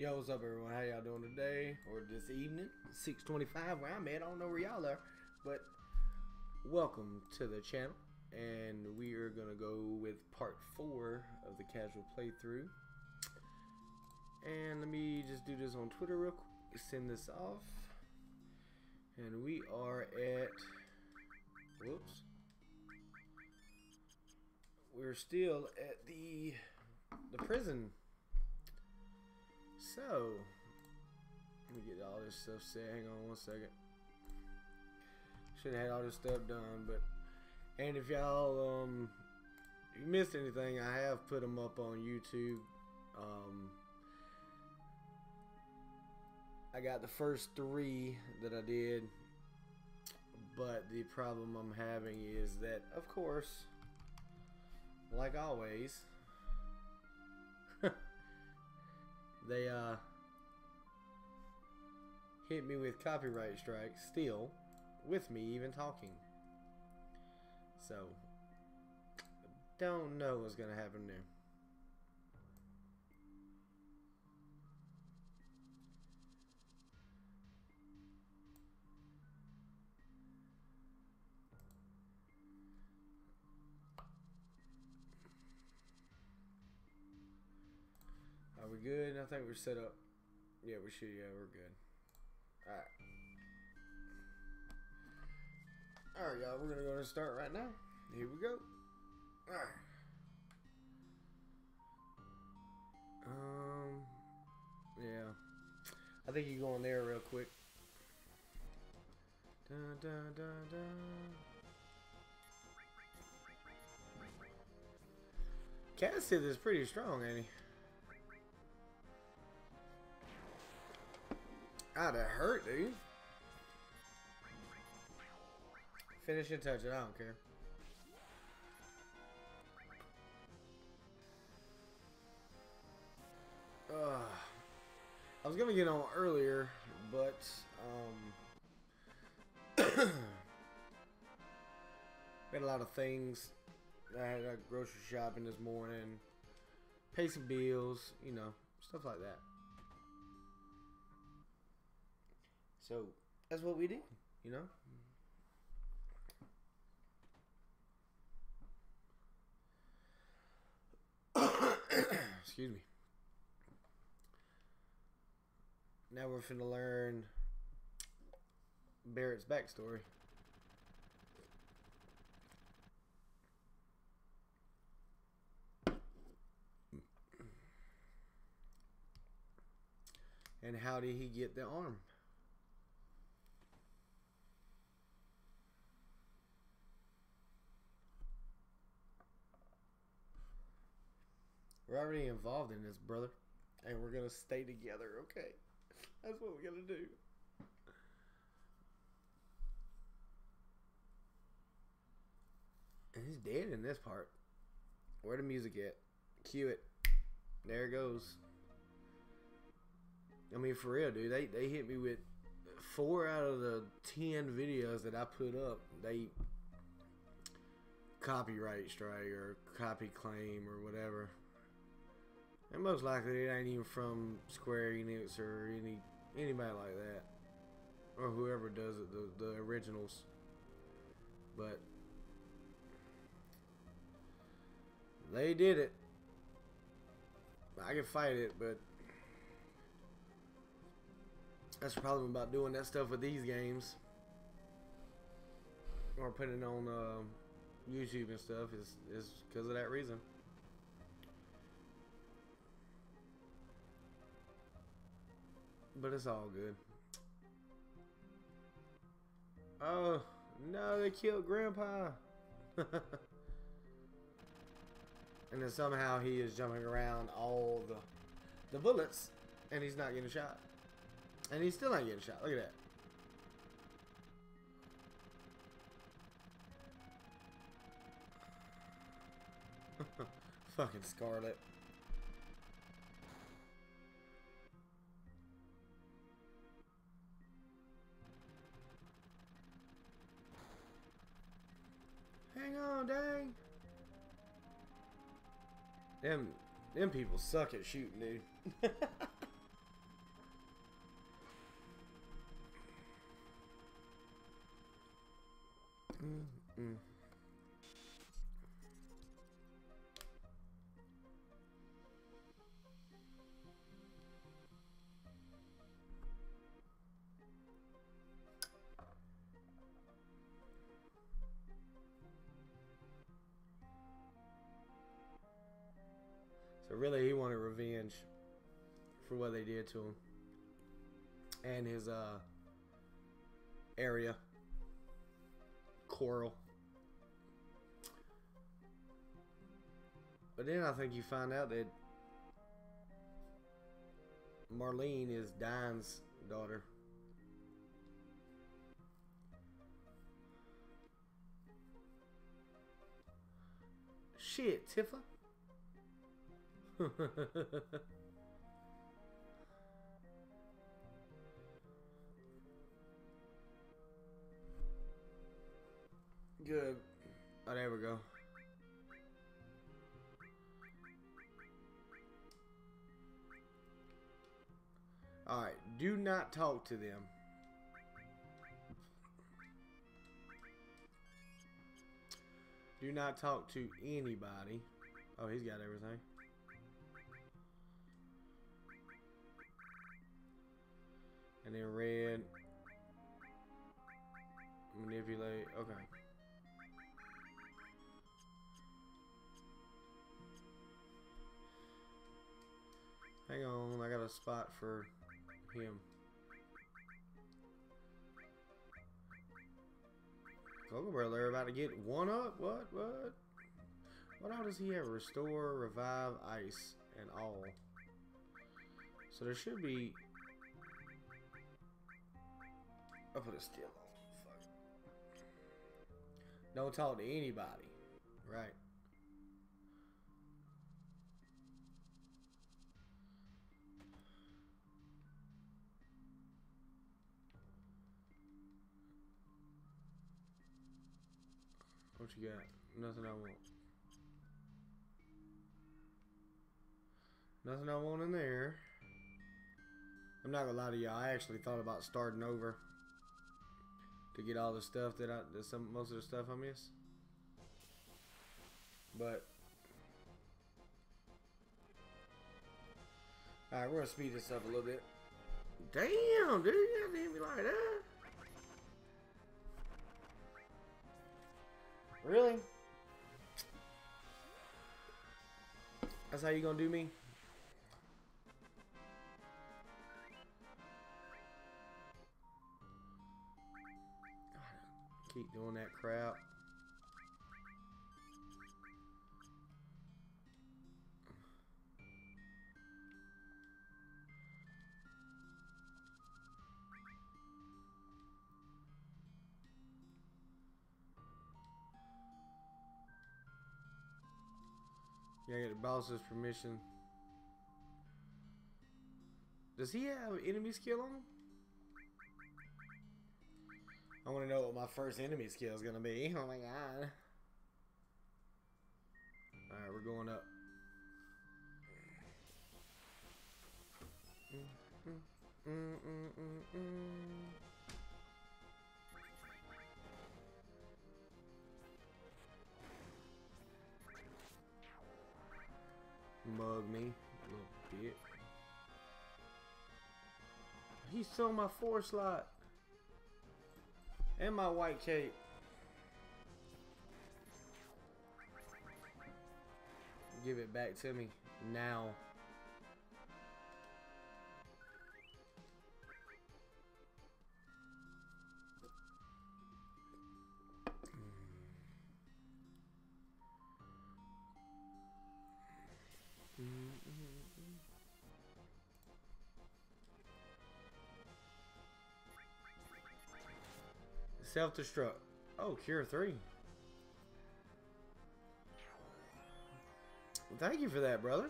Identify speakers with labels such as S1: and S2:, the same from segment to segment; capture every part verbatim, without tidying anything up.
S1: Yo, what's up, everyone? How y'all doing today or this evening? six twenty-five where I'm at. I don't know where y'all are, but welcome to the channel. And we are gonna go with part four of the casual playthrough. And let me just do this on Twitter real quick. Send this off, and we are at. Whoops. We're still at the the prison. So, let me get all this stuff set. Hang on one second. Should have had all this stuff done, but and if y'all um if you missed anything, I have put them up on YouTube. Um, I got the first three that I did, but the problem I'm having is that, of course, like always, they uh hit me with copyright strikes still, with me even talking. So, don't know what's gonna happen there. Are we good? I think we're set up. Yeah, we should. Yeah, we're good. Alright. Alright, y'all. We're going to go and start right now. Here we go. Alright. Um, yeah. I think you go in there real quick. Dun, dun, dun, dun. Cass hit is pretty strong, ain't he? Ah, that hurt, dude. Finish and touch it, I don't care. Uh, I was gonna get on earlier, but um, had a lot of things. I had a grocery shopping this morning, pay some bills, you know, stuff like that. So that's what we did, you know. Excuse me. Now we're finna learn Barrett's backstory. And how did he get the arm? We're already involved in this, brother. And we're gonna stay together, okay? That's what we're gonna do. And he's dead in this part. Where the music at? Cue it. There it goes. I mean, for real, dude. They, they hit me with four out of the ten videos that I put up. They copyright strike or copy claim or whatever. And most likely it ain't even from Square Enix or any anybody like that, or whoever does it, the the originals. But they did it. I can fight it, but that's the problem about doing that stuff with these games, or putting it on uh, YouTube and stuff. Is is because of that reason. But it's all good. Oh, no, they killed Grandpa. And then somehow he is jumping around all the, the bullets, and he's not getting shot. And he's still not getting shot. Look at that. Fucking Scarlet. Hang on, dang. Them, them people suck at shooting, dude. Mm. So really, he wanted revenge for what they did to him and his uh area, Coral. But then I think you find out that Marlene is Diane's daughter. Shit, Tifa. Good. Oh, there we go. Alright, do not talk to them. Do not talk to anybody. Oh, he's got everything. And then red. Manipulate. Okay. Hang on, I got a spot for him. Cocoa Brother about to get one up. What? What? What all does he have? Restore, revive, ice, and all. So there should be. I'll put a steal on. Fuck. Don't talk to anybody. Right. What you got? Nothing I want. Nothing I want in there. I'm not gonna lie to y'all. I actually thought about starting over to get all the stuff that I, that some most of the stuff I miss. But all right, we're gonna speed this up a little bit. Damn, dude, you have to hit me like that. Really? That's how you gonna do me? Keep doing that crap. Yeah, I get the boss's permission. Does he have enemy skill on him? I want to know what my first enemy skill is going to be. Oh my god. Alright, we're going up. Mm, mm, mm, mm, mm. Mug me, little bit. He stole my four slot. And my white cape. Give it back to me now. Self-destruct. Oh, cure three. Well, thank you for that, brother.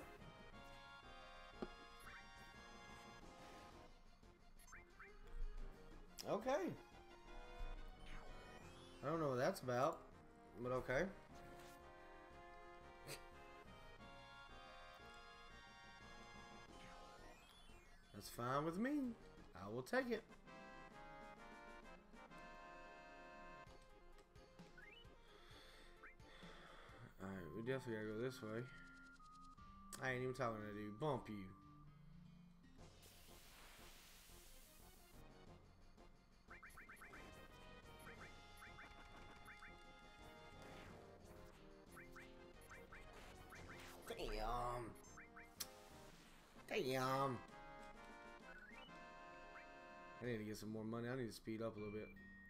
S1: Okay. I don't know what that's about, but okay. That's fine with me. I will take it. We definitely gotta go this way. I ain't even talking to dude. Bump you. Damn. Damn. I need to get some more money. I need to speed up a little bit.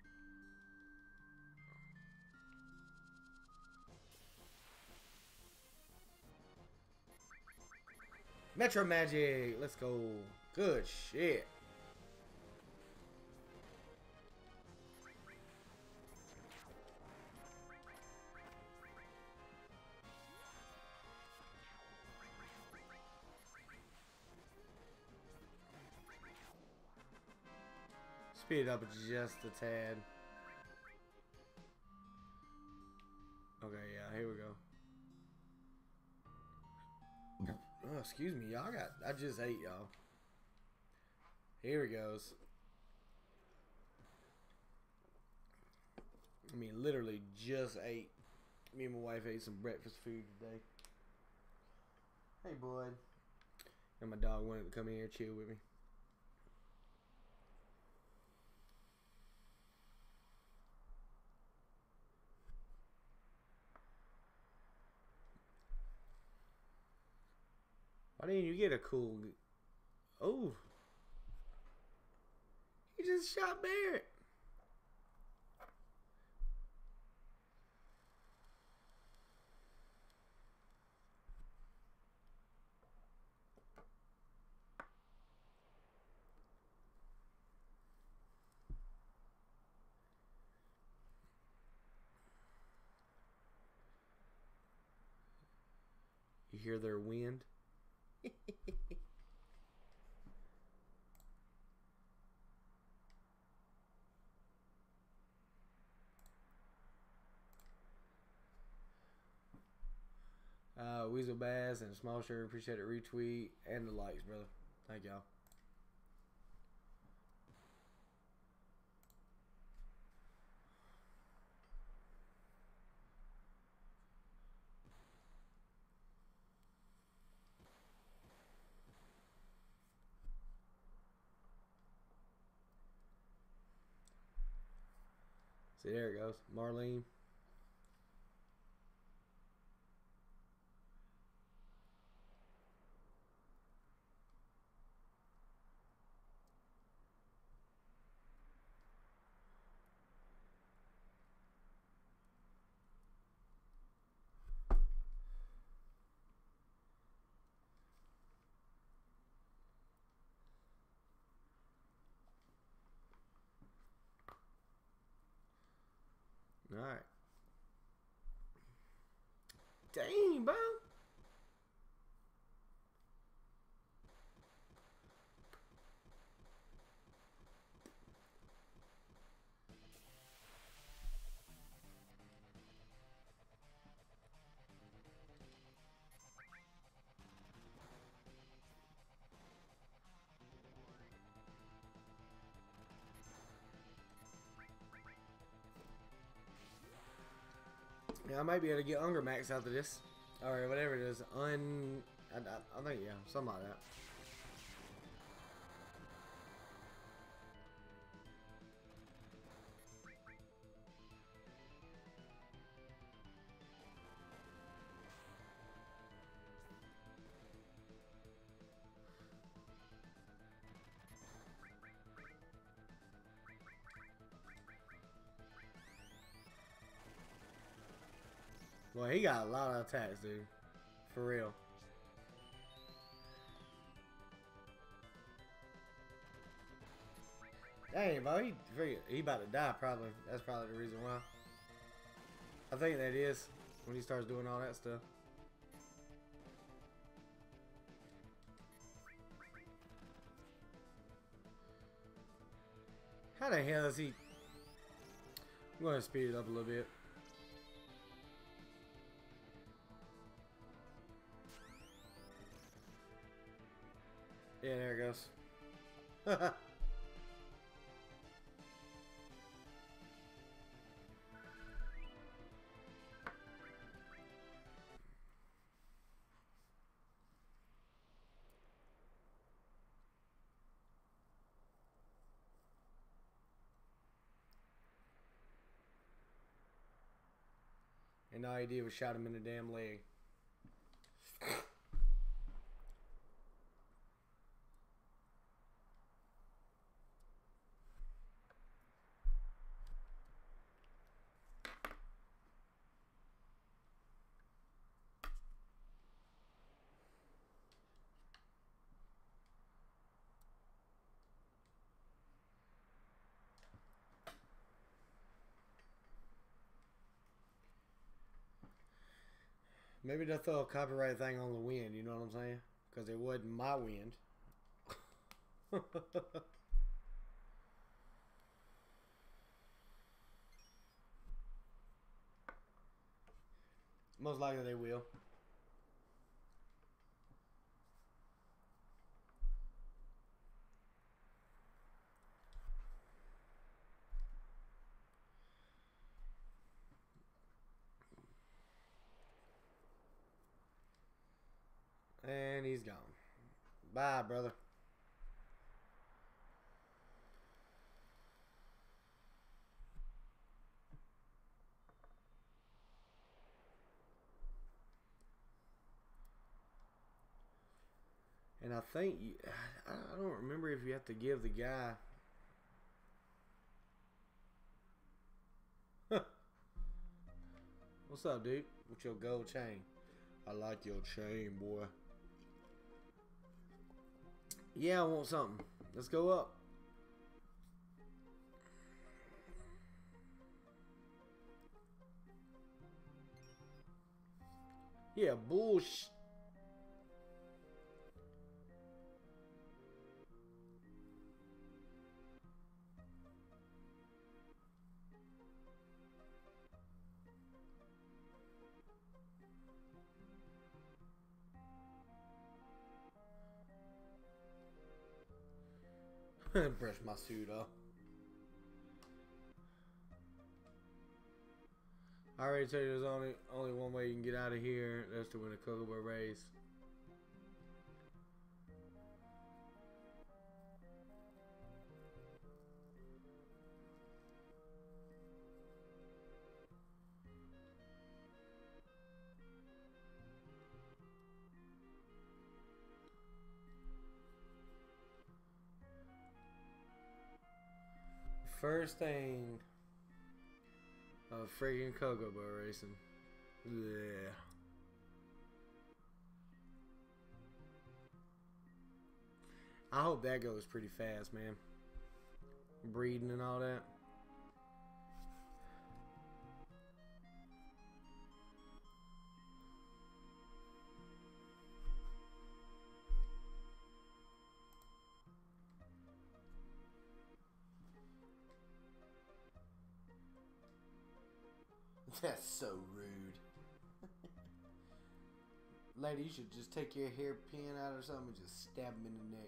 S1: Metro Magic. Let's go. Good shit. Speed it up just a tad. Okay, yeah, here we go. Oh, excuse me, y'all got. I just ate, y'all. Here it goes. I mean, literally just ate. Me and my wife ate some breakfast food today. Hey, bud. And my dog wanted to come in here and chill with me. Why didn't you get a cool... Oh. He just shot Barrett. You hear their wind? uh, Weasel Bass and Small Shirt, appreciate it. Retweet and the likes, brother. Thank y'all. See, there it goes. Marlene. All right. Dang, bro. Yeah, I might be able to get Hunger Max out of this. Or whatever it is. Un... I, I, I think, yeah. Something like that. Well, he got a lot of attacks, dude. For real. Dang, bro. He, he about to die, probably. That's probably the reason why. I think that is. When he starts doing all that stuff. How the hell is he... I'm going to speed it up a little bit. Yeah, there it goes. and all he did was shot him in the damn leg. Maybe they'll throw a copyright thing on the wind, you know what I'm saying? Because it wasn't my wind. Most likely they will. And he's gone. Bye, brother. And I think, you, I don't remember if you have to give the guy. What's up, dude? With your gold chain. I like your chain, boy. Yeah, I want something. Let's go up. Yeah, bullshit. Brush my suit off. I already told you there's only only one way you can get out of here. That's to win a Cocoa Bar race. First thing of freaking Cocoa Bar racing. Yeah. I hope that goes pretty fast, man. Breeding and all that. That's so rude. Lady, you should just take your hairpin out or something and just stab him in the neck.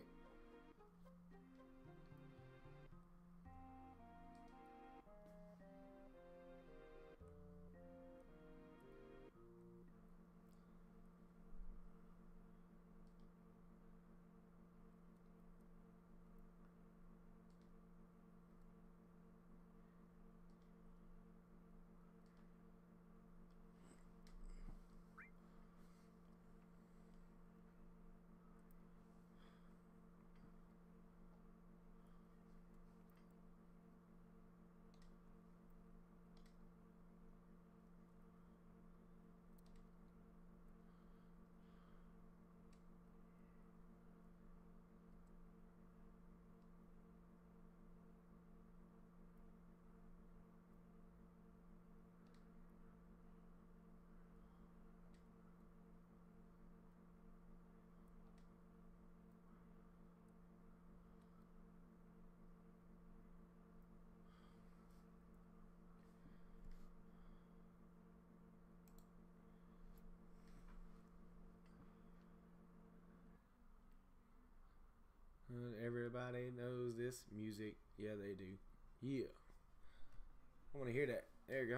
S1: Everybody knows this music. Yeah, they do. Yeah. I want to hear that. There you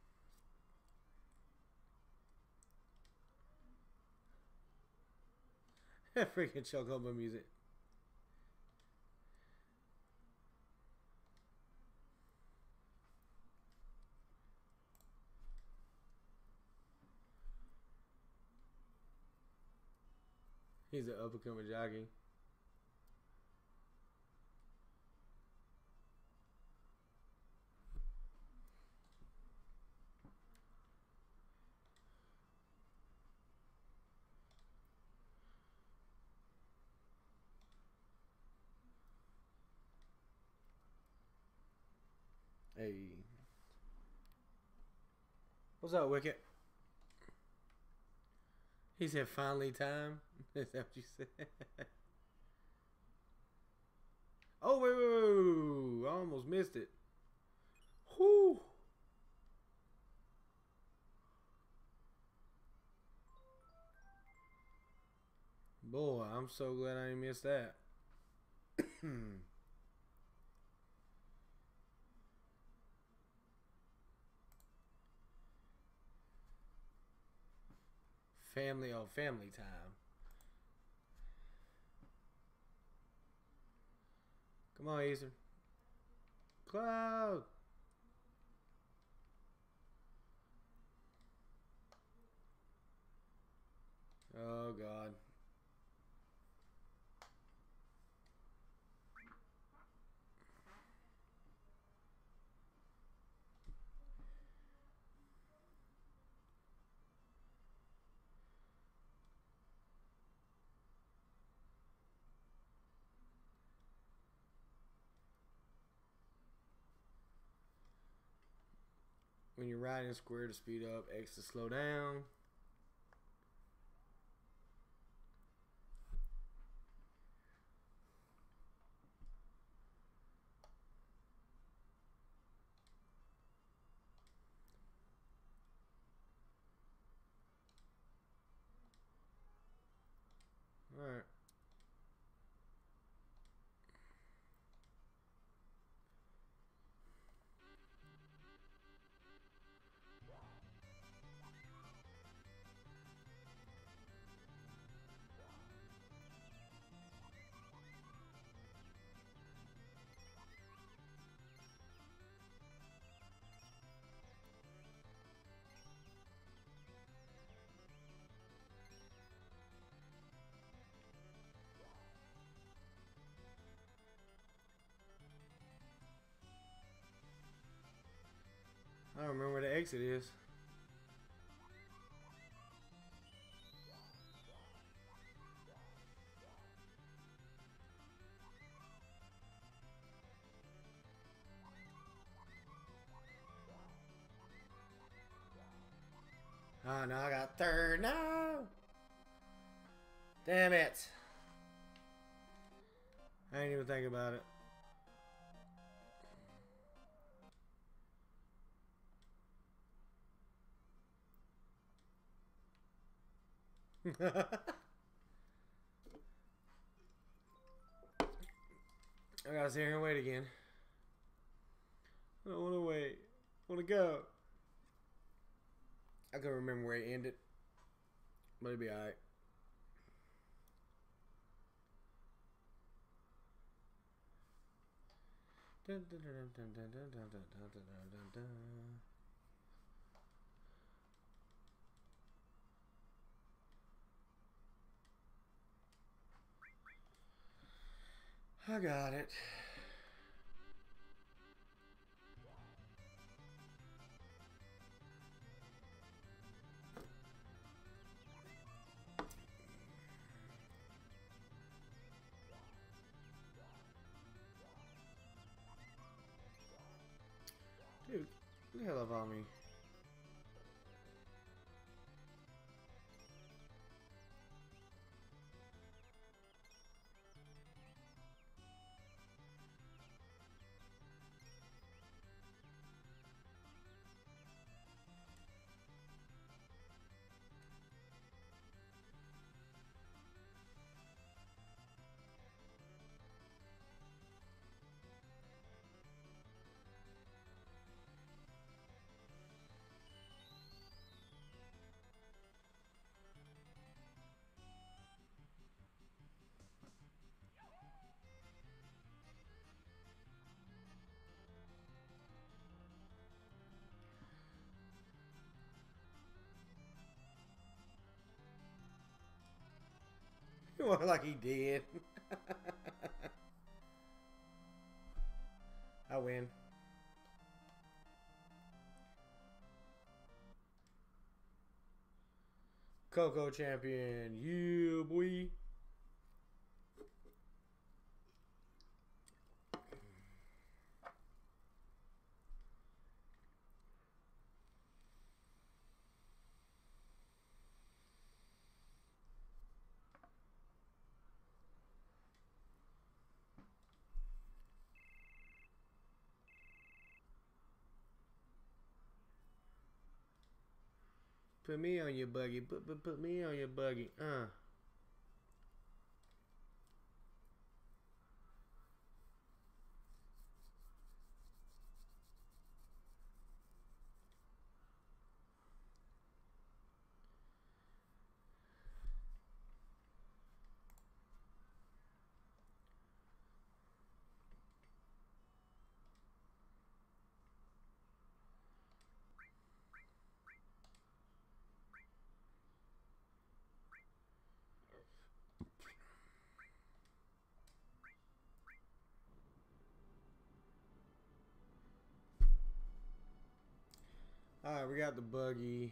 S1: go. Freaking Chocobo music. He's an up and coming jockey. Hey. What's up, Wicket? He said finally time. Is that what you said? Oh, wait, wait, wait, I almost missed it. Whew. Boy, I'm so glad I didn't miss that. Family, oh, family time. Come on, Easter. Cloud. Oh, God. When you're riding square to speed up, X to slow down. All right. I don't remember where the exit is. Oh, no, I got third. No! Damn it. I didn't even think about it. I gotta sit here and wait again. I don't want to wait. I want to go. I can remember where it ended. But it'll be alright. Dun, dun, dun, dun, dun, dun, dun, dun, dun, dun, dun, dun. I got it. Dude, get the hell up on me. More like he did. I win. Coco champion. Yeah, boy. Put me on your buggy. Put, put, put me on your buggy. Uh. Alright, we got the buggy.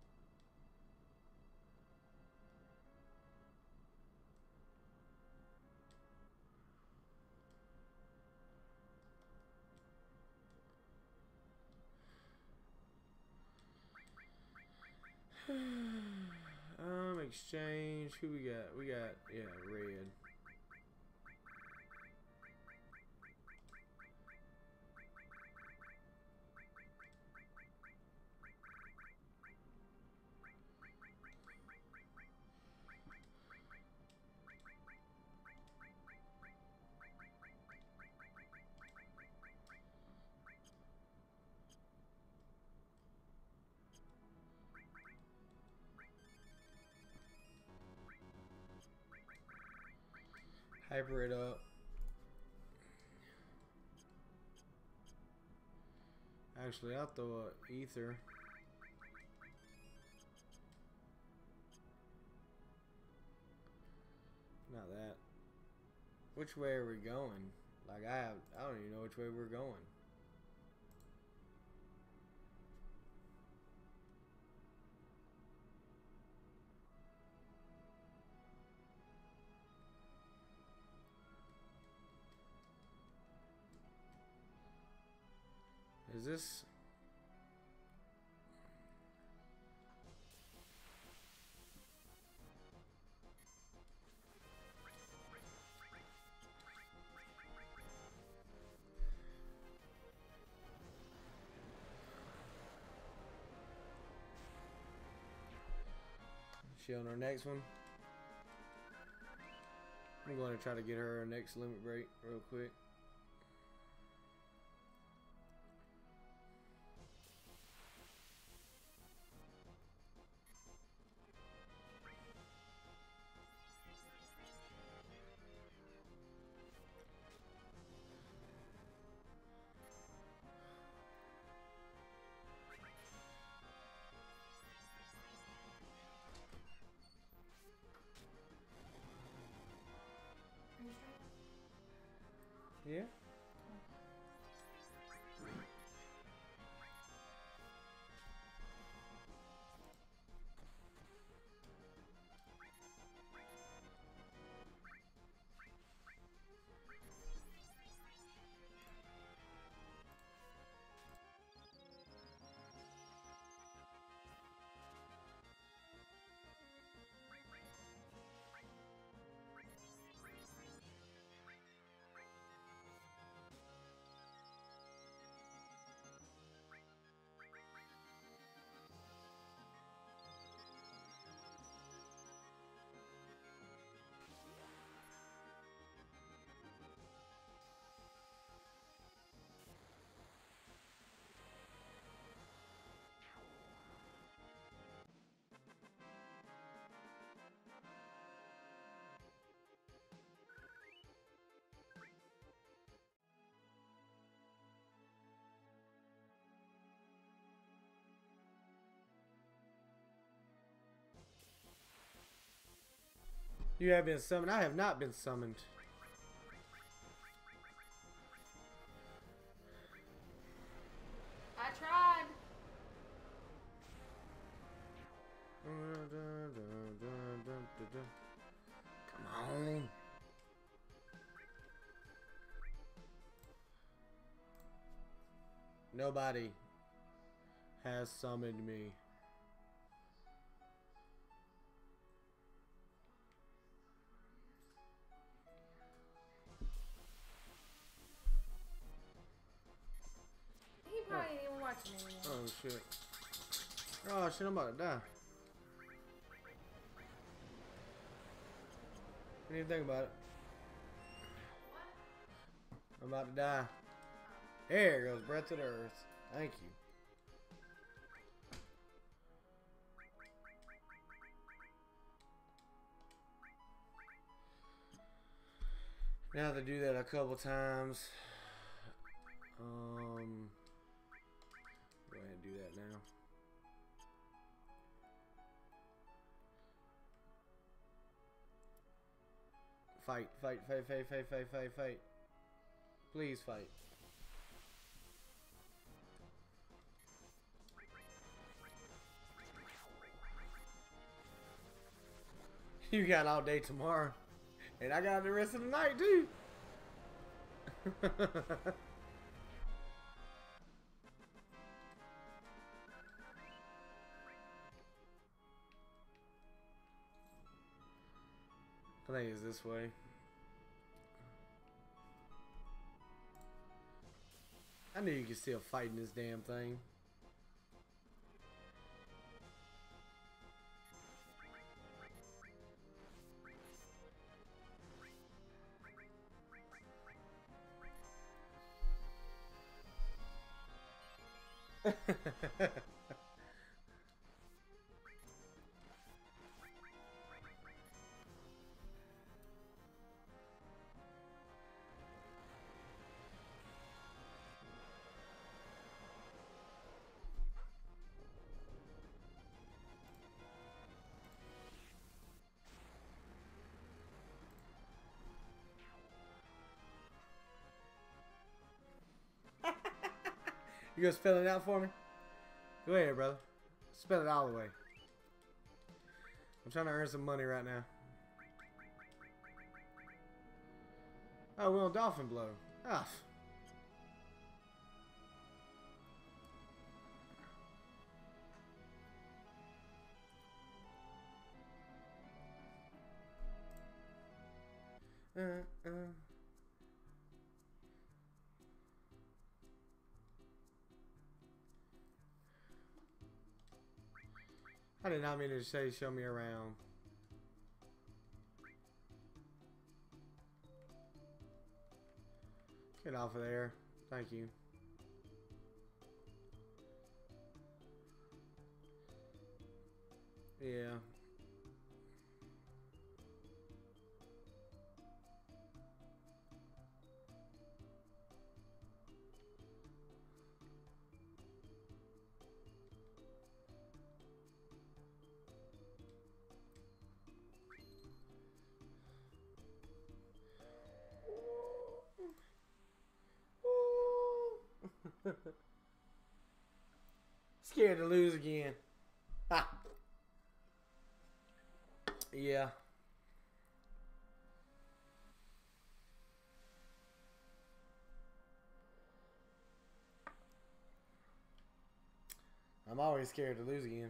S1: um, exchange. Who we got? We got, yeah, red. Hyper it up. Actually, I'll throw a ether. Not that. Which way are we going? Like I have, I don't even know which way we're going. Is this? She on our next one? I'm going to try to get her a next limit break real quick. Yeah. You have been summoned. I have not been summoned.
S2: I tried.
S1: Come on. Nobody has summoned me.
S2: He probably ain't even watching anymore.
S1: Oh shit. Oh shit, I'm about to die. What do you think about it? I'm about to die. There goes breath to the earth. Thank you. Now to do that a couple times. Um, go ahead and do that now. Fight, fight, fight, fight, fight, fight, fight, fight. Please fight. You got all day tomorrow. And I got the rest of the night too. I think it's this way. I knew you could still fight in this damn thing. You gonna spell it out for me? Go ahead, brother. Spell it all the way. I'm trying to earn some money right now. Oh, we're on Dolphin Blow. Ah. Uh, uh. I did not mean to say show me around. Get off of there. Thank you. Yeah. Scared to lose again. Ha. Yeah. I'm always scared to lose again.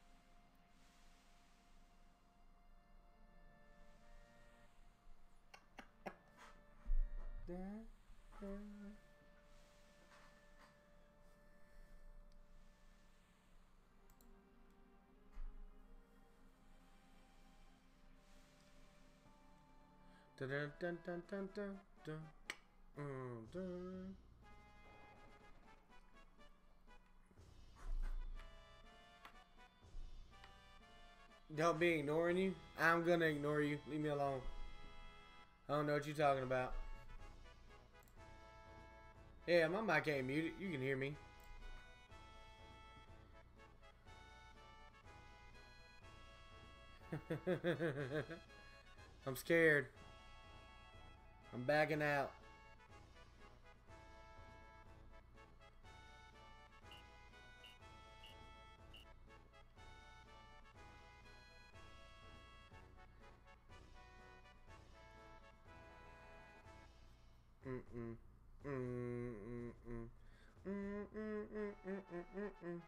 S1: Dun, dun, dun, dun, dun, dun, dun. Mm, dun. Don't be ignoring you. I'm gonna ignore you. Leave me alone. I don't know what you're talking about. Yeah, my mic ain't muted. You can hear me. I'm scared. I'm backing out. Mm-mm. Mm-mm. Mm-mm. Mm-mm.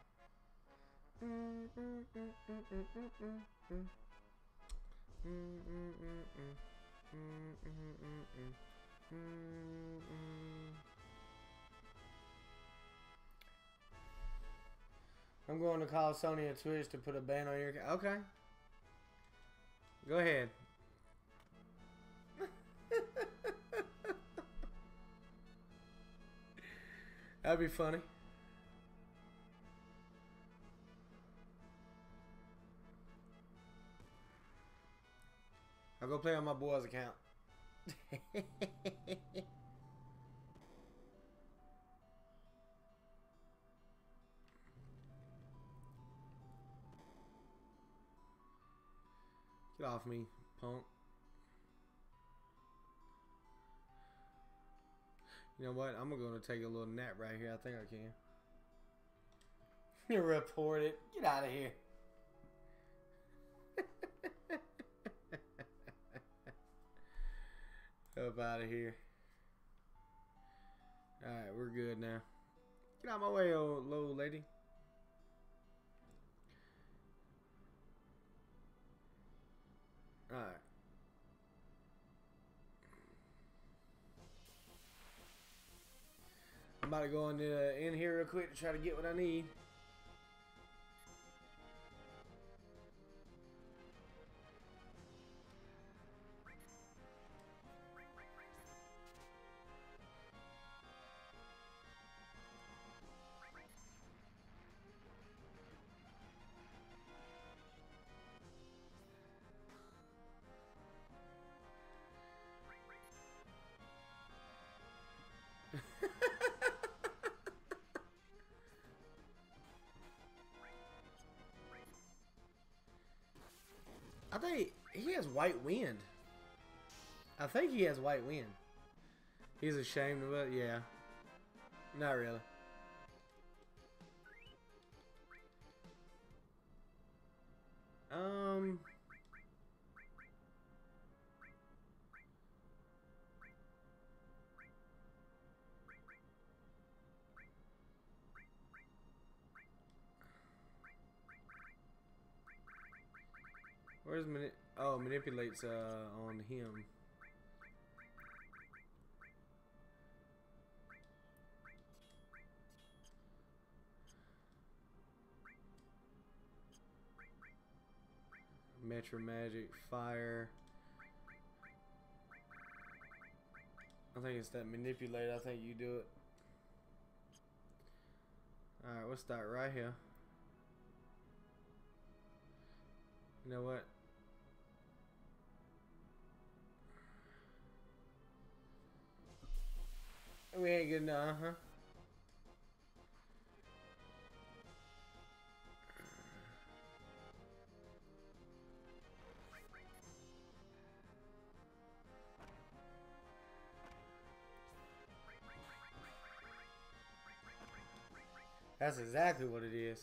S1: I'm going to call Sony and Twitch to put a ban on your account. Okay. Go ahead. That'd be funny. I'll go play on my boy's account. Get off me, punk. You know what? I'm going to take a little nap right here. I think I can. You report it. Get out of here. Up out of here. Alright, we're good now. Get out of my way, old little lady. Alright. I'm about to go in, uh, in here real quick to try to get what I need. I think he has white wind. I think he has white wind. He's ashamed of it. Yeah. Not really. Um. Where's mani oh manipulates uh on him. Metro Magic, Fire. I think it's that manipulate. I think you do it. Alright, we'll start right here. You know what? We ain't good enough, huh? That's exactly what it is.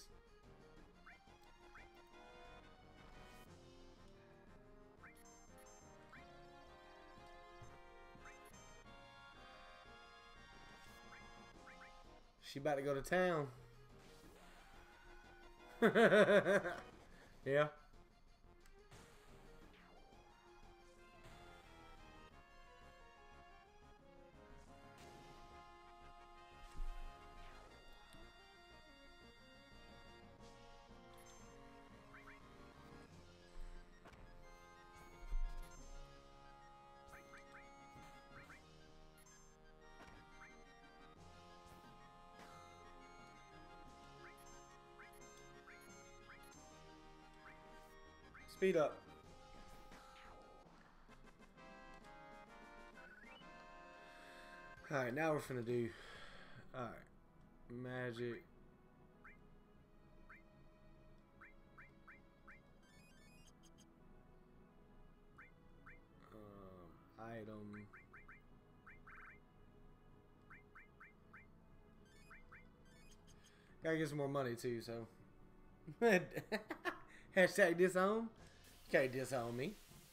S1: She about to go to town. Yeah. Speed up. Alright, now we're finna do. Alright. Magic. item. Gotta get some more money too, so. Hashtag disown. You can't disown me.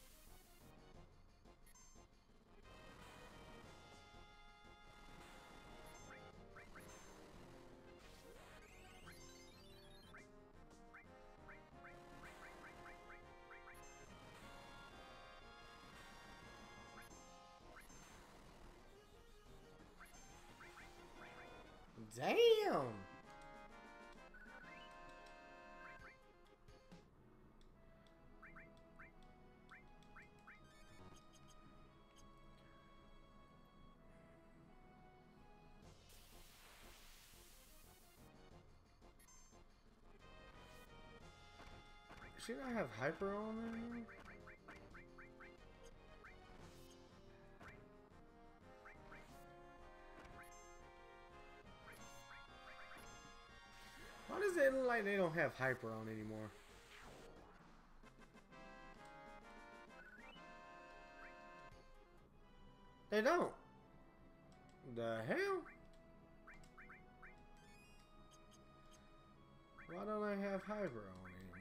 S1: Damn. Should I have hyper on there? Why does it look like they don't have hyper on anymore? They don't. The hell? Why don't I have hyper on anymore?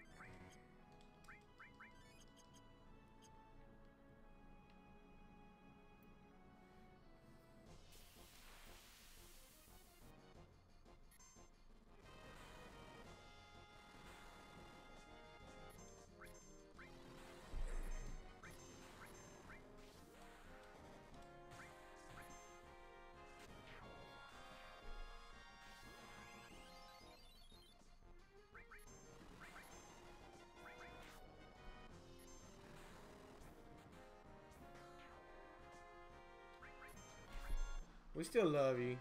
S1: We still love you.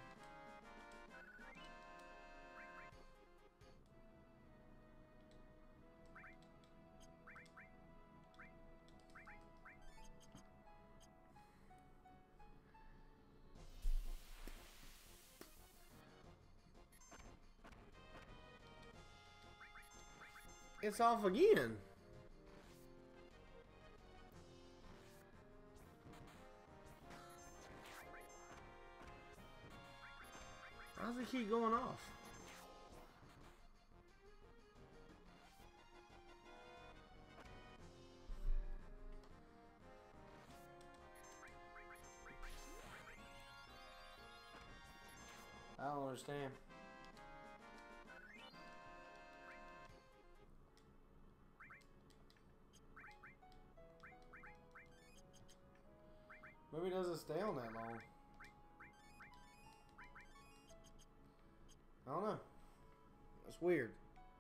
S1: It's off again. How does it keep going off? I don't understand. Maybe it doesn't stay on that long. I don't know. That's weird.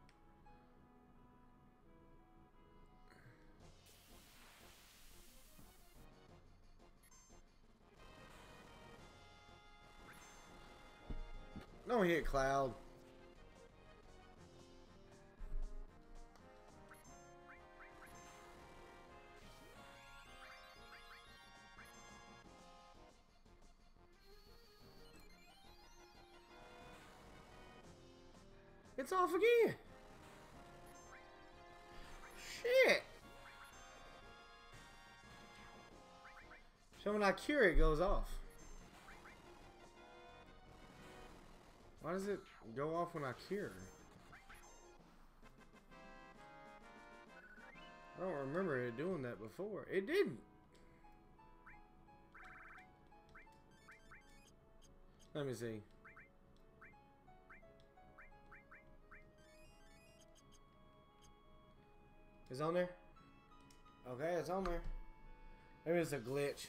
S1: Don't hit Cloud. It's off again. Shit. So when I cure it, it goes off. Why does it go off when I cure? I don't remember it doing that before. It didn't. Let me see. It's on there? Okay, it's on there. Maybe it's a glitch.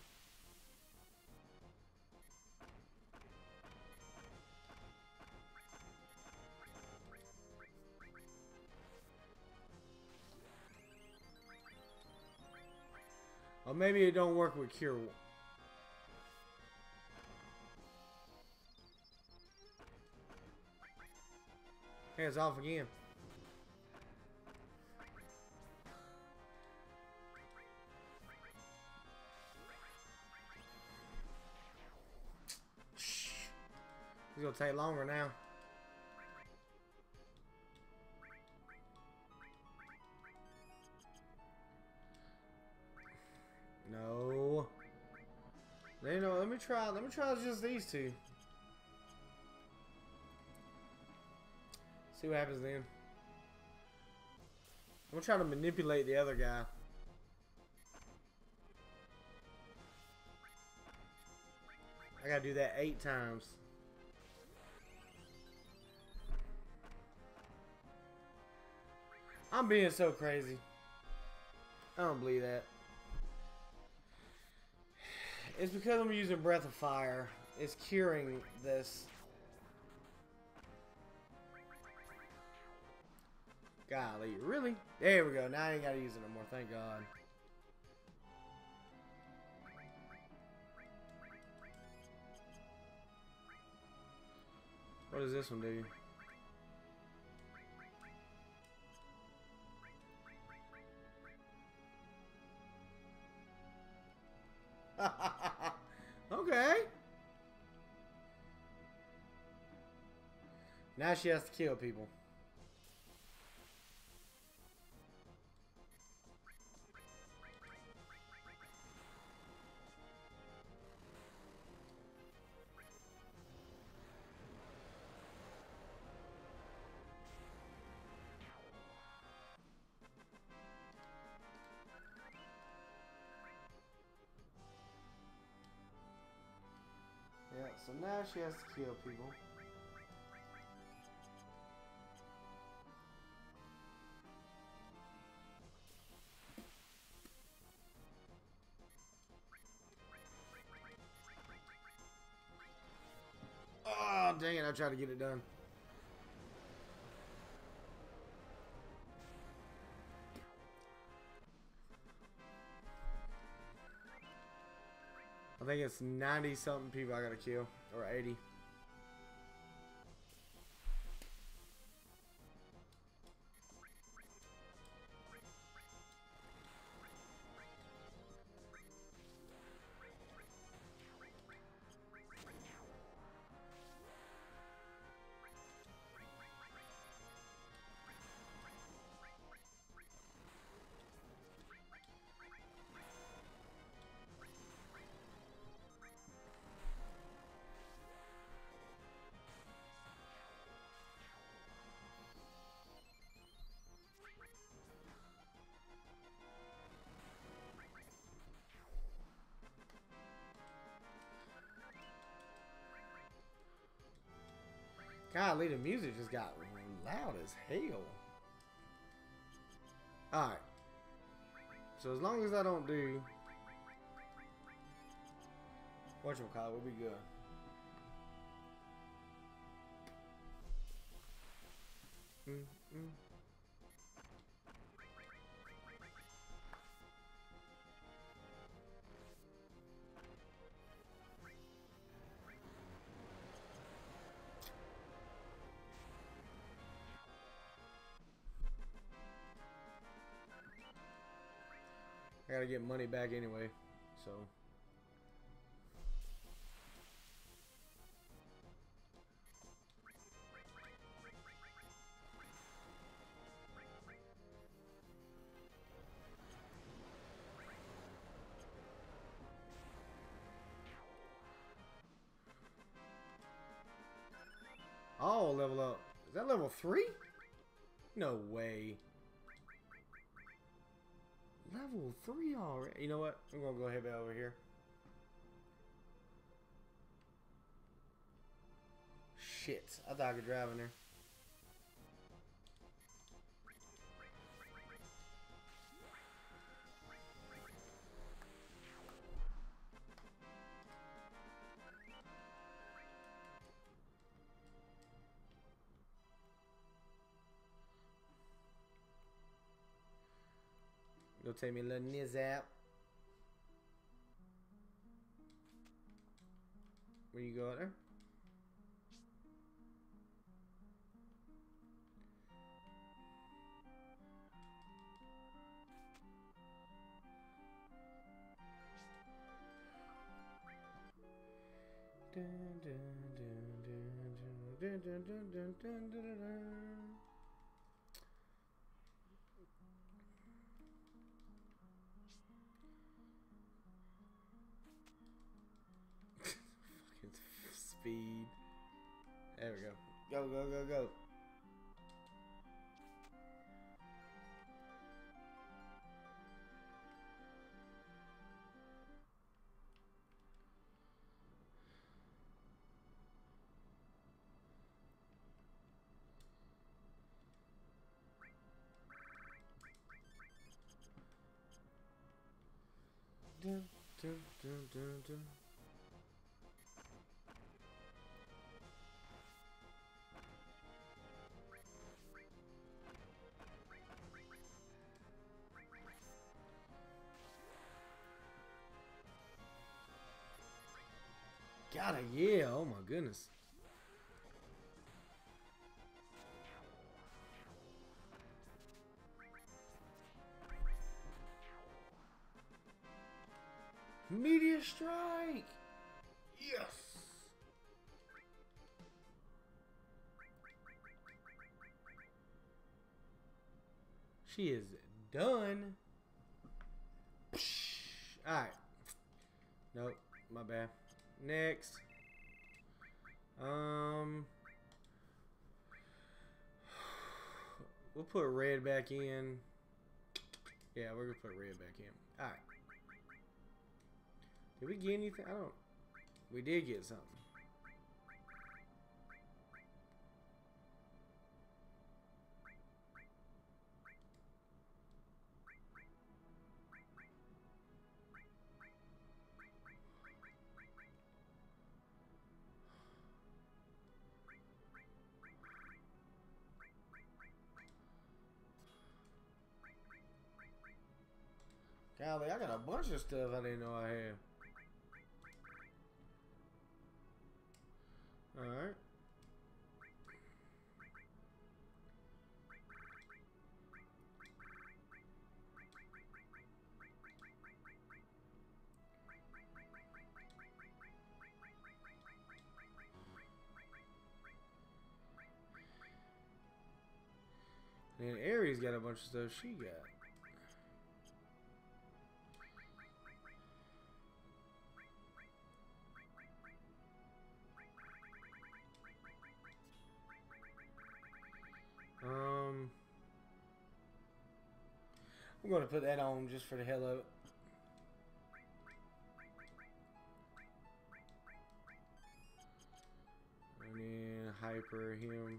S1: Or maybe it don't work with Cure. Hey, it's off again. It's gonna take longer now. No. try. Let me try just these two. See what happens then. I'm gonna try to manipulate the other guy. I gotta do that eight times. I'm being so crazy. I don't believe that. It's because I'm using Breath of Fire. It's curing this. Golly, really? There we go. Now I ain't gotta use it no more. Thank God. What does this one do? Okay. Now she has to kill people. Yeah, so now she has to kill people. Oh, dang it, I tried to get it done. I think it's ninety something people I gotta kill, or eighty. Golly, the music just got loud as hell. Alright. So as long as I don't do whatchamacallit, we'll be good. Mm -mm. I gotta get money back anyway, so. Oh, level up. Is that level three? No way. Level three already. You know what? I'm gonna go ahead and over here. Shit. I thought I could drive in there. Go take me a little nizap. Where you go out there? Dun, dun, dun, dun, dun, dun, dun, dun, dun, dun, dun. speed. There we go. Go, go, go, go. Dun, dun, dun, dun, dun. Gotta, yeah, oh my goodness. Meteor strike! Yes! She is done. Alright. Nope, my bad. Next. Um We'll put red back in. Yeah, we're gonna put red back in. Alright. Did we get anything? I don't. We did get something. Golly, I got a bunch of stuff I didn't know I had. Alright. And Aries got a bunch of stuff she got. Um, I'm going to put that on just for the hell of it. And then hyper him.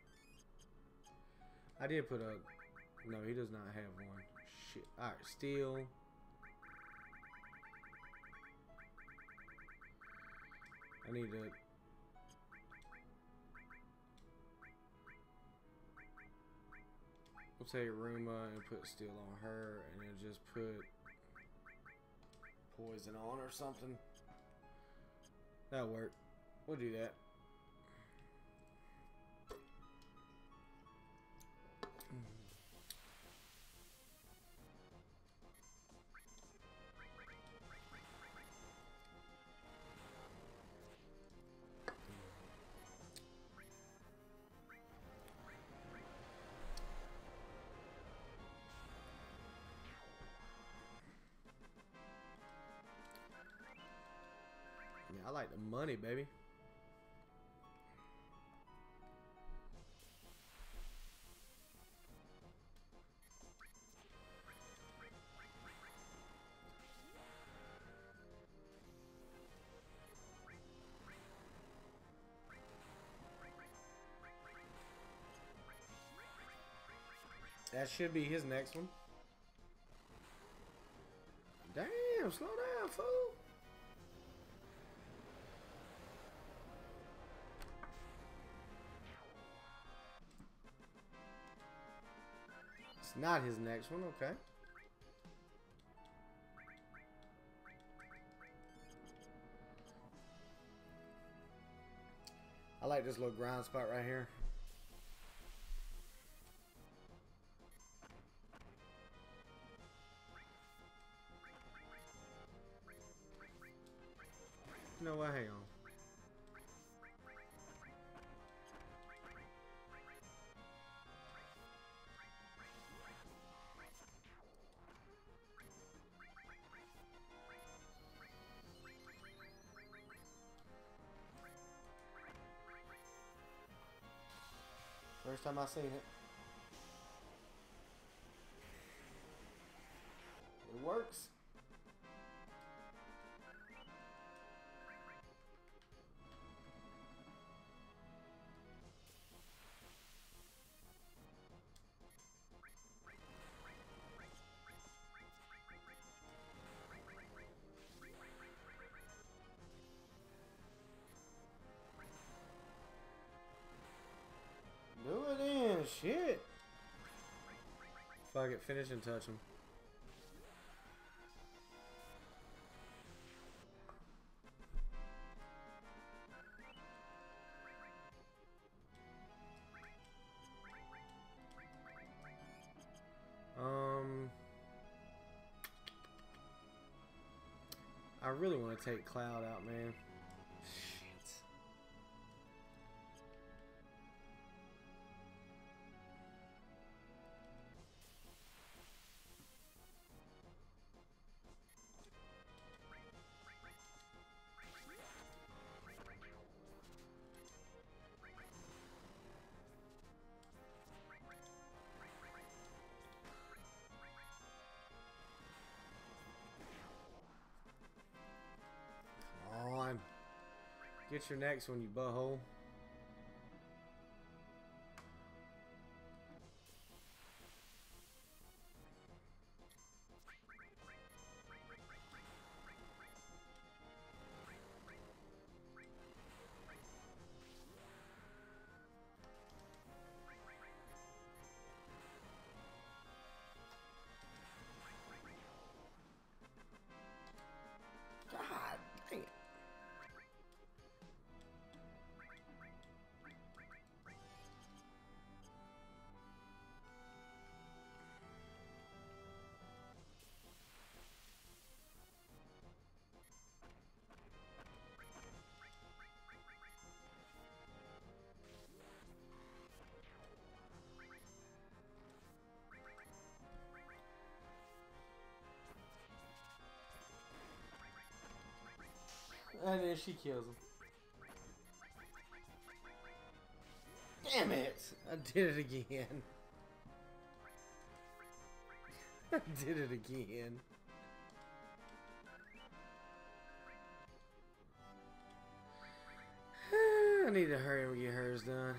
S1: I did put a... No, he does not have one. Shit. Alright, steel. I need to... We'll take Ruma and put steel on her, and then just put poison on or something. That'll work. We'll do that. Yeah, I like the money, baby. That should be his next one. Damn, slow down, fool. It's not his next one, okay. I like this little grind spot right here. You know what? Hang on. First time I seen it. It works. Do it in. Shit. Fuck it. Finish and touch him. Um, I really want to take Cloud out, man. Shit. Get your next one, you butthole. God dang it. And then she kills him. Damn it! I did it again. I did it again. I need to hurry and get hers done.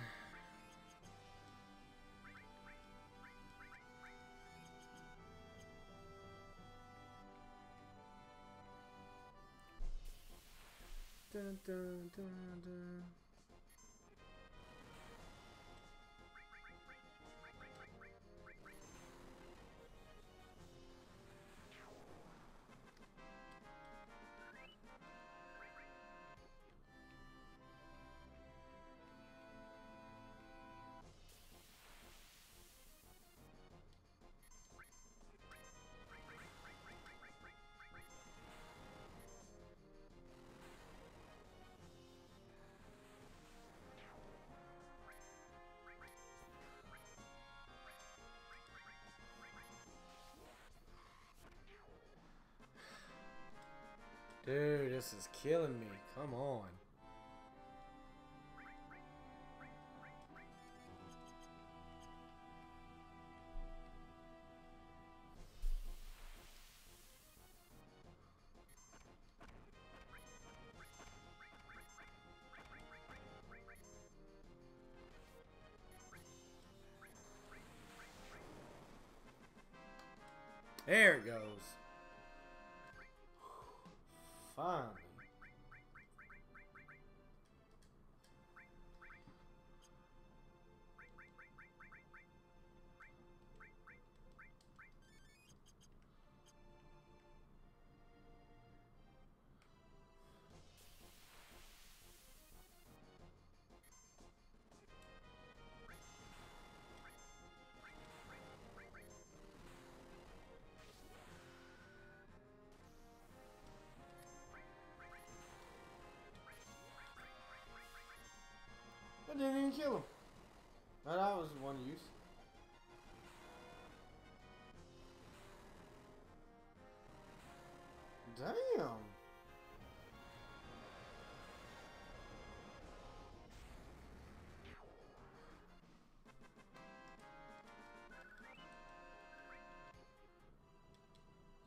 S1: Dun, dun, dun, dun. Dude, this is killing me. Come on. There it goes. Finally. I didn't even kill him. No, that was one use. Damn.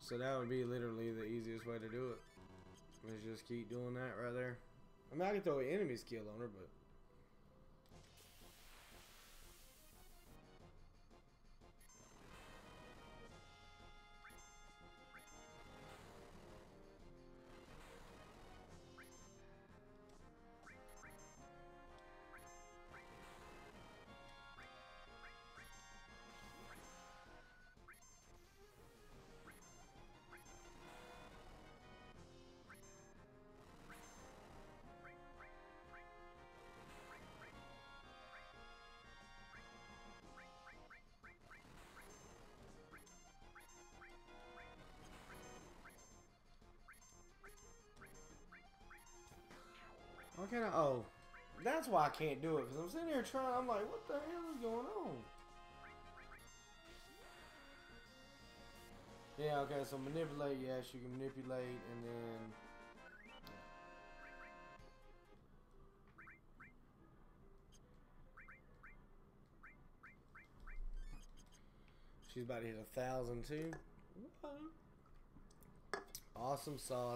S1: So that would be literally the easiest way to do it. Let's just keep doing that right there. I mean, I can throw an enemy skill on her, but... Why can't I? Oh, that's why I can't do it. Because I'm sitting here trying. I'm like, what the hell is going on? Yeah, okay, so manipulate. Yes, you can manipulate. And then. She's about to hit a thousand too. Awesome sauce.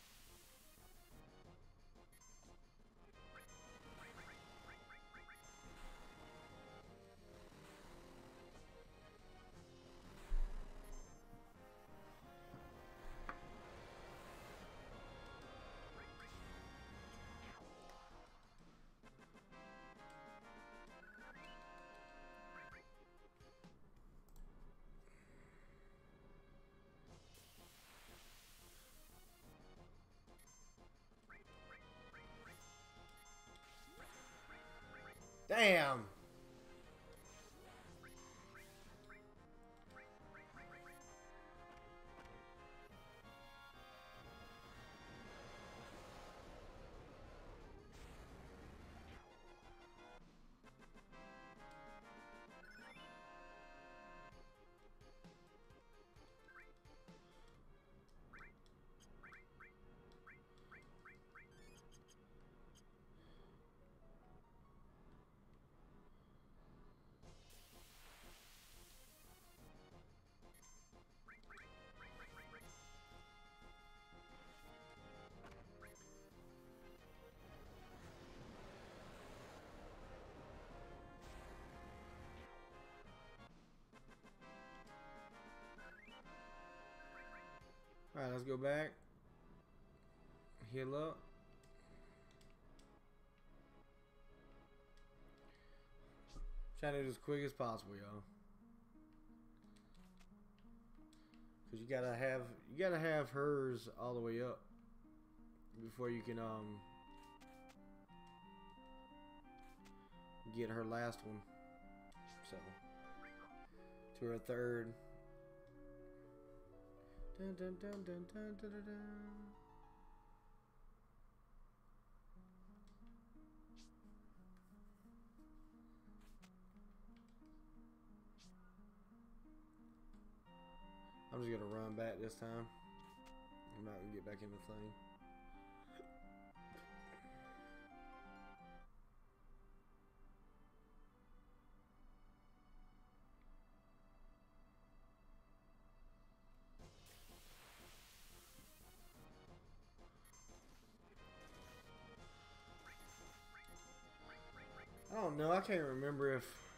S1: Damn. Alright, let's go back. Heal up. Try to do it as quick as possible, y'all. Cause you gotta have you gotta have hers all the way up before you can um get her last one. So to her third. Dun, dun, dun, dun, dun, dun, dun, dun. I'm just gonna run back this time. I'm not gonna get back in the thing. I don't know. I can't remember if.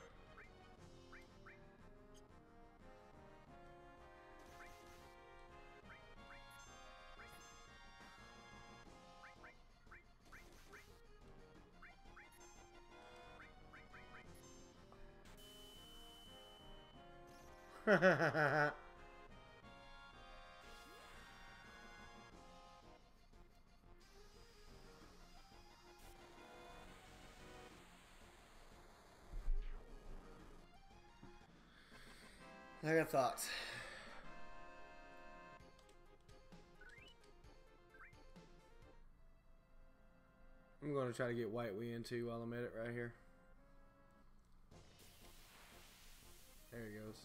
S1: I got thoughts. I'm going to try to get White Wind too while I'm at it right here. There he goes.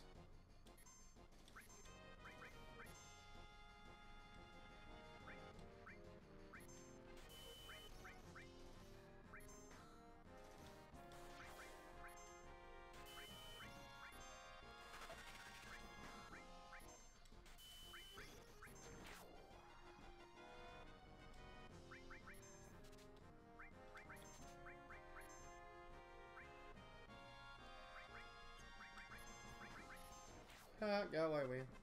S1: Alright, go away, man.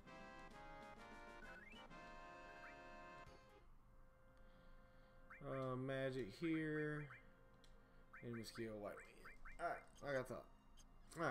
S1: Uh, magic here. Enemy skill, white man. Alright, like I thought. Alright.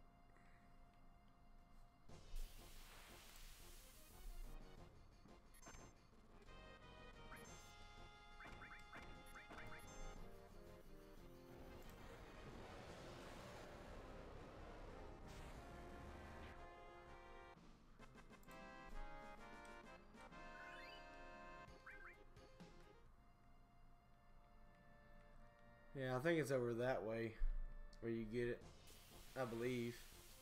S1: Yeah, I think it's over that way where you get it, I believe.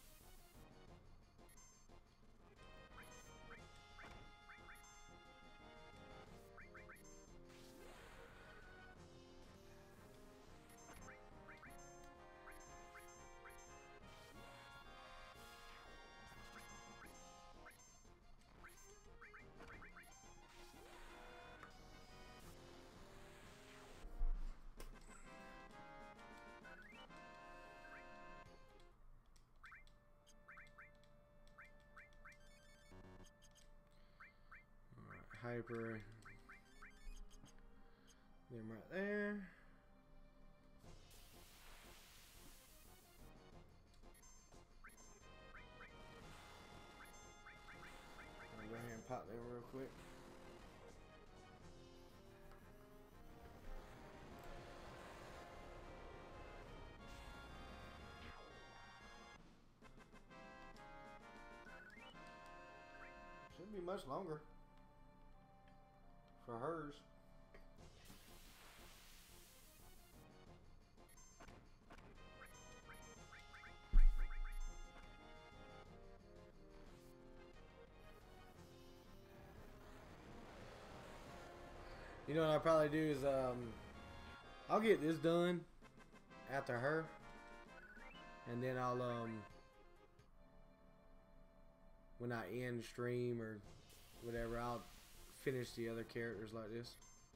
S1: Hyper. Them right there. I'll go ahead and pop them real quick. Shouldn't be much longer. For hers. You know what I'll probably do is um I'll get this done after her, and then I'll um when I end stream or whatever, I'll finish the other characters like this.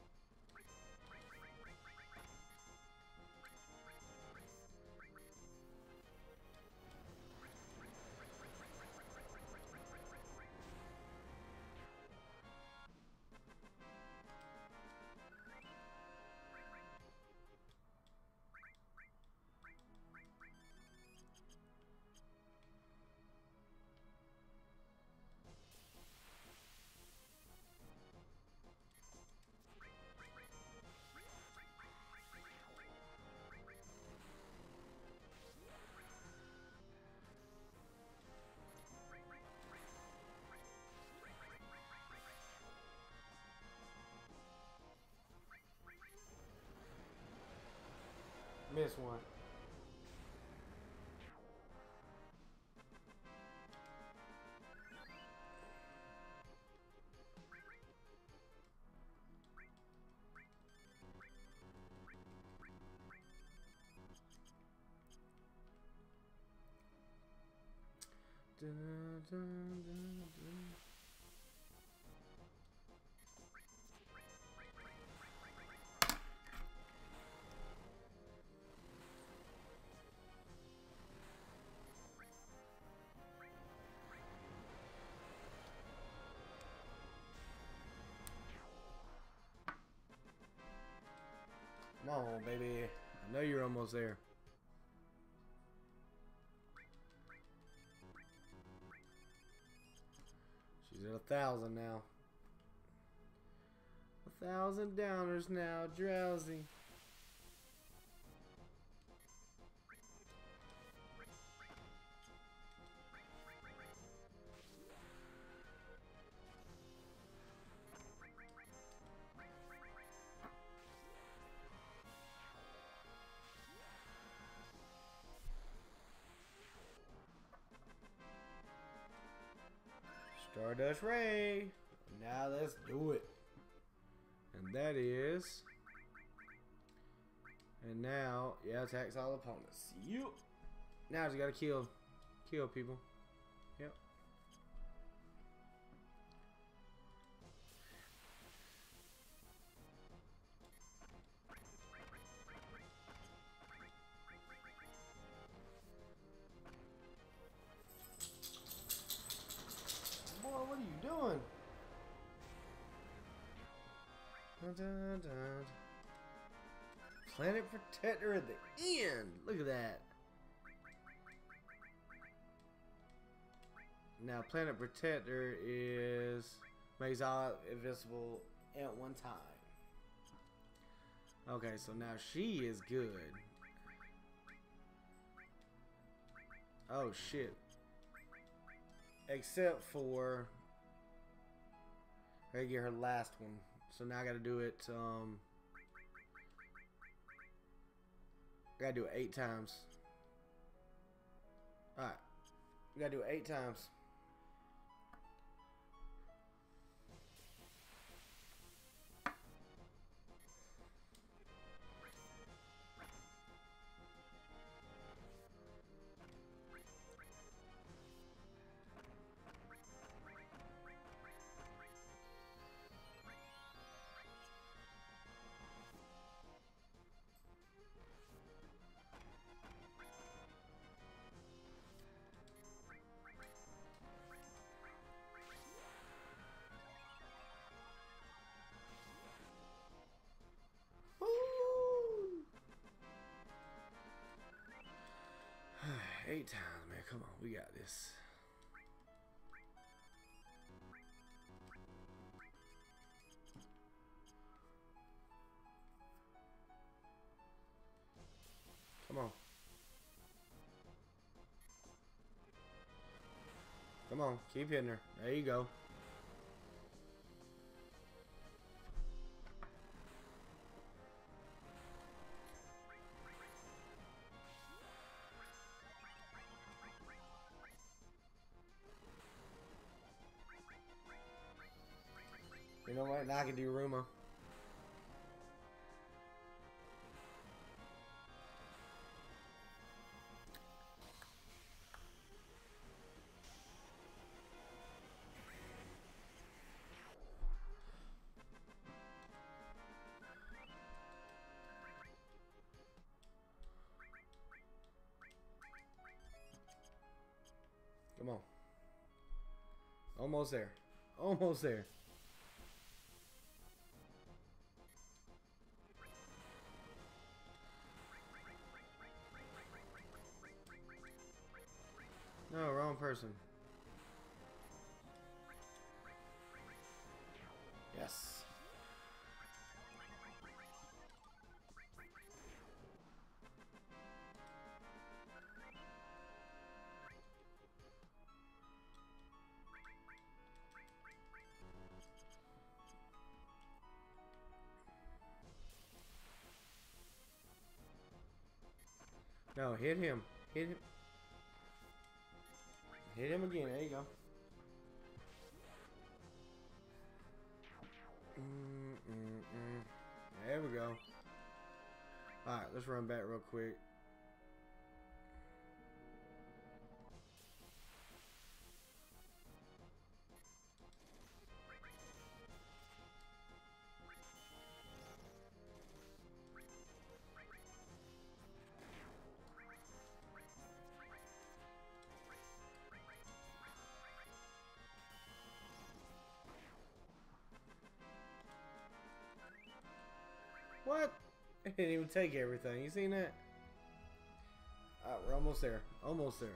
S1: Miss one. Dun, dun, dun, dun. Come on, baby. I know you're almost there. She's at a thousand now. A thousand downers now, drowsy. Stardust Ray. Now let's do it. And that is. And now, yeah, attacks all opponents. Yep. Now you gotta kill, kill people. Yep. dun, dun, dun. Planet Protector at the end. Look at that. Now, Planet Protector is makes all invisible at one time. Okay, so now she is good. Oh shit. Except for I gotta get her last one. So now I gotta do it um I gotta do it eight times. Alright. We gotta do it eight times. Eight times, man. Come on, we got this. Come on. Come on, keep hitting her. There you go. You know what? Now I can do Ruma. Come on. Almost there. Almost there. No, wrong person. Yes. No, hit him. Hit him. Hit him again. There you go. Mm, mm, mm. There we go. Alright, let's run back real quick. What? It didn't even take everything. You seen that? Alright, we're almost there. Almost there.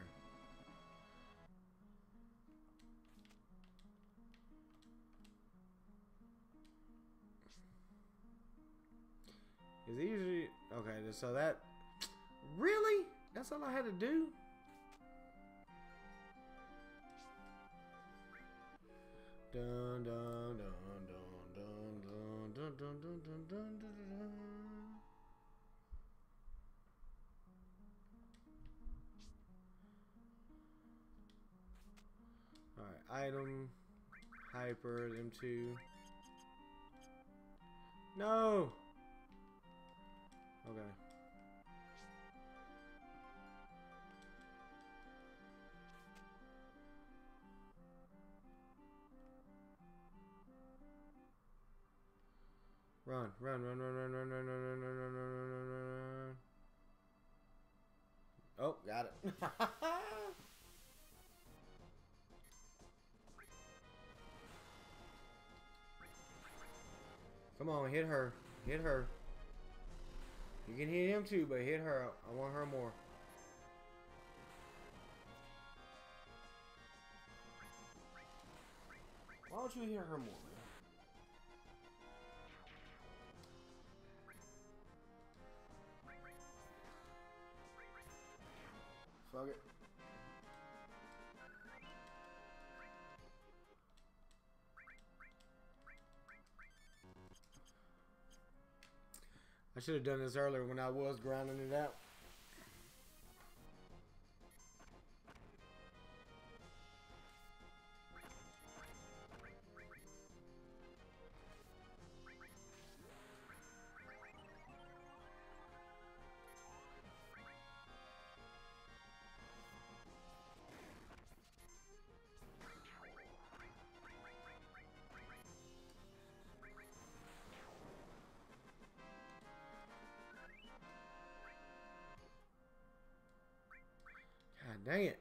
S1: Is it usually okay? So that really? That's all I had to do? Dun dun dun dun dun dun dun dun dun dun dun dun. Alright, item, hyper, M two. No! Okay. Run, run, run, run, run, run, run, run, run, run, run, run, run, run, run. Oh, got it. Come Come on, hit her. Hit her. You can hit him too, but hit her. I want her more. Why don't you hit her more, man? Fuck it. I should have done this earlier when I was grinding it out. Dang it.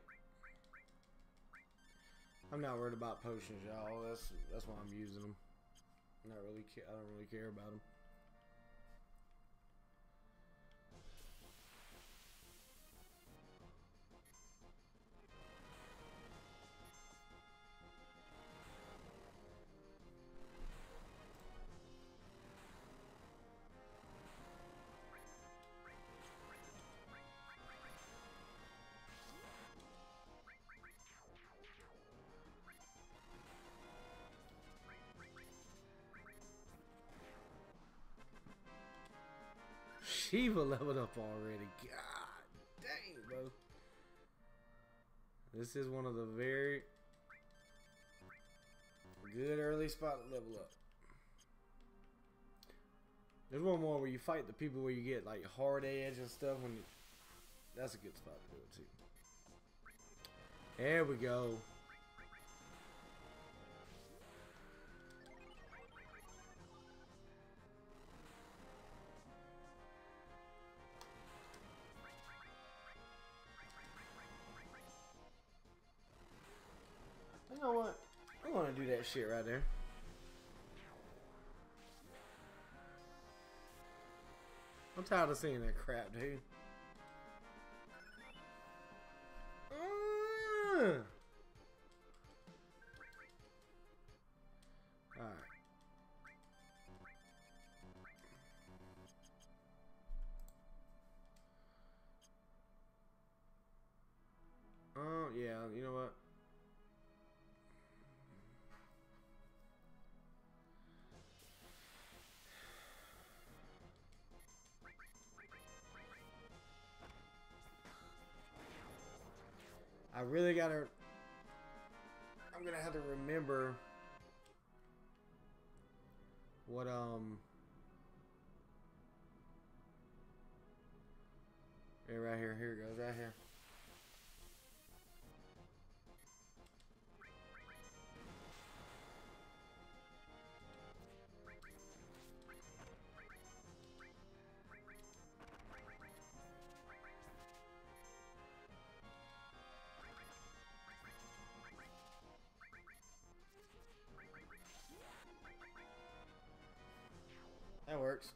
S1: I'm not worried about potions, y'all. That's that's why I'm using them. I'm not really I don't really care about them. Shiva leveled up already. God dang, bro. This is one of the very good early spot to level up. There's one more where you fight the people where you get like hard edge and stuff. When you, that's a good spot to do it too. There we go. You know what? I want to do that shit right there. I'm tired of seeing that crap, dude. Uh. Alright. Oh, yeah, you know what? I really gotta, I'm gonna have to remember what, um, yeah, right here, here it goes, right here. That works.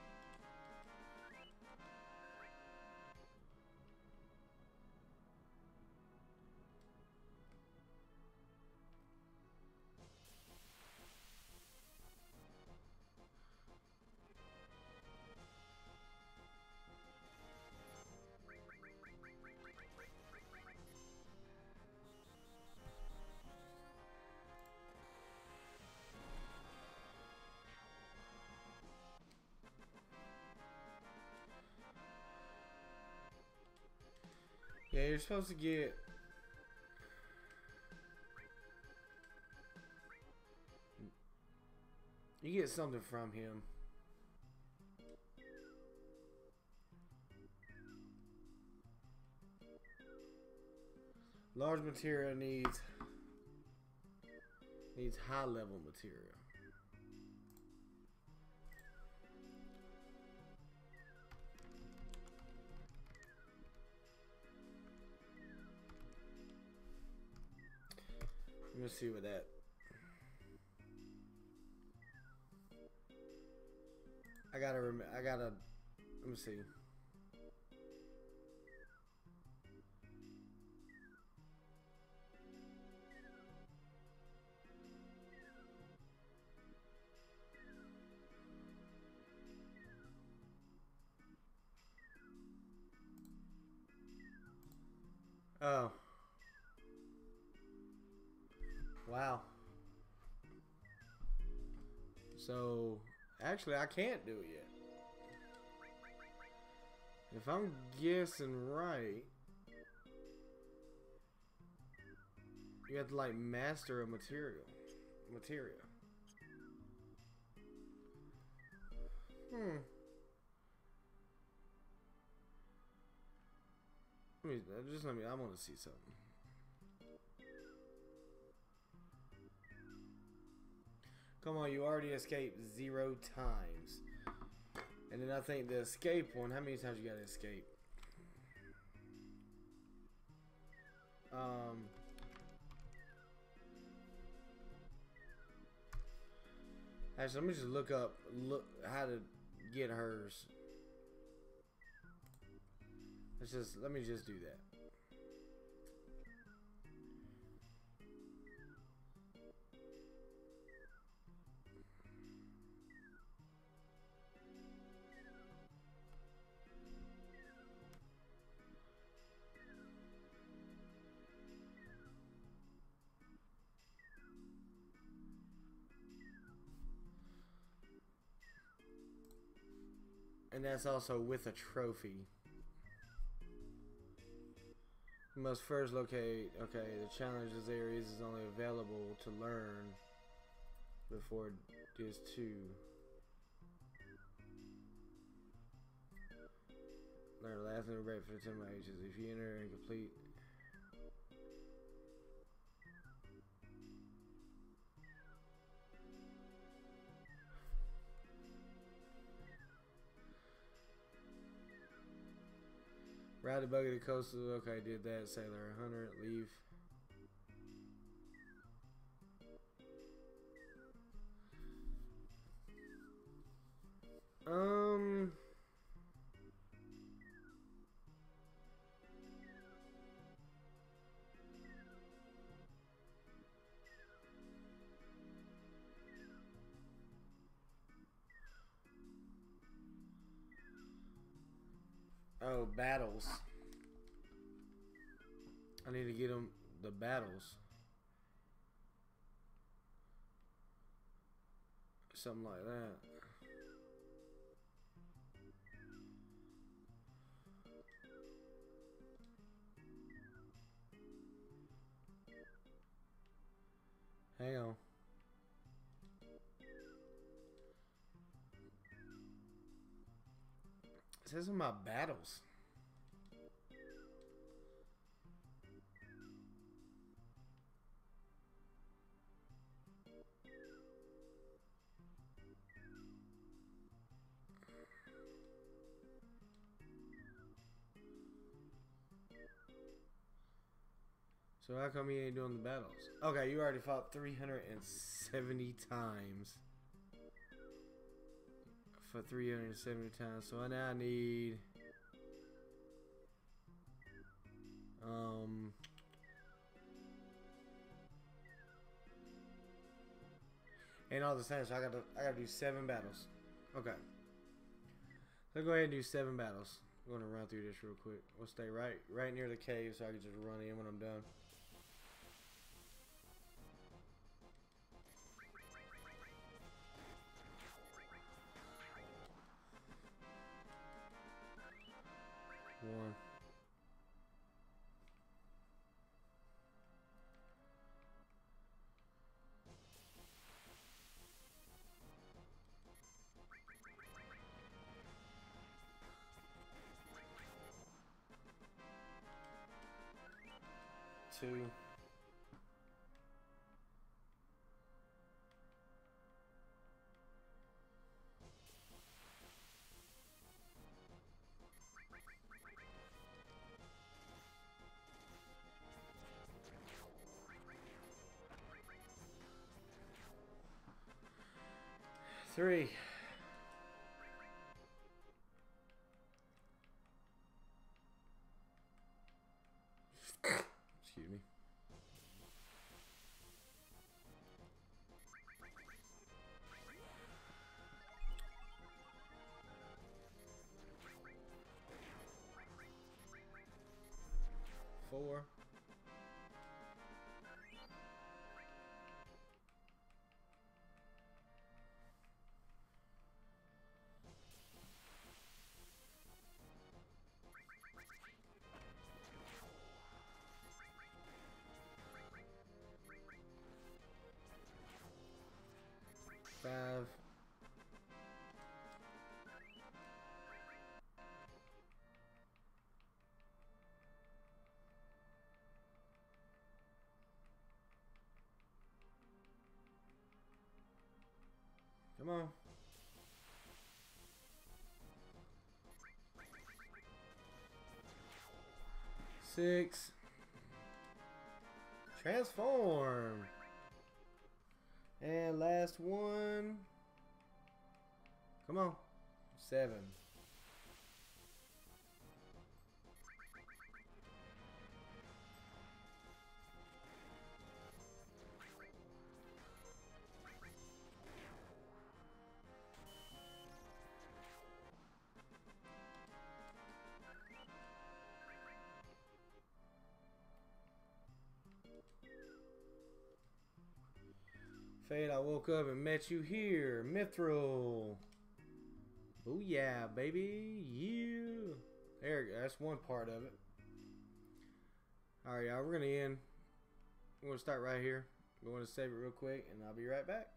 S1: Yeah, you're supposed to get you get something from him. Large material needs needs high level material. Let's see what that. gotta rem I gotta let me see. Oh. Wow. So, actually, I can't do it yet. If I'm guessing right, you have to like master a material. Material. Hmm. Let me just let me. I want to see something. Come on, you already escaped zero times. And then I think the escape one, how many times you gotta escape? Um, actually, let me just look up look how to get hers. Let's just let me just do that. And that's also with a trophy. You must first locate, okay, the challenges areas is only available to learn before this two. Learn the last number break for ten ages. If you enter and complete. Ride the buggy to coastal. Okay, did that. Sailor one hundred. Leave. Um. Oh, battles. I need to get them the battles. Something like that. Hang on. It says in my battles. So how come he ain't doing the battles? Okay, you already fought three hundred seventy times. For three hundred seventy times. So now I need... Um... And all the same, so I gotta, I gotta do seven battles. Okay. Let's go ahead and do seven battles. I'm gonna run through this real quick. We'll stay right, right near the cave so I can just run in when I'm done. One. Two. Three. four. Five. Come on. Six. Transform. And last one. Come on. Seven. Fate, I woke up and met you here. Mithril. Booyah, baby. Yeah. There you go. That's one part of it. Alright, y'all. We're going to end. We're going to start right here. We're going to save it real quick, and I'll be right back.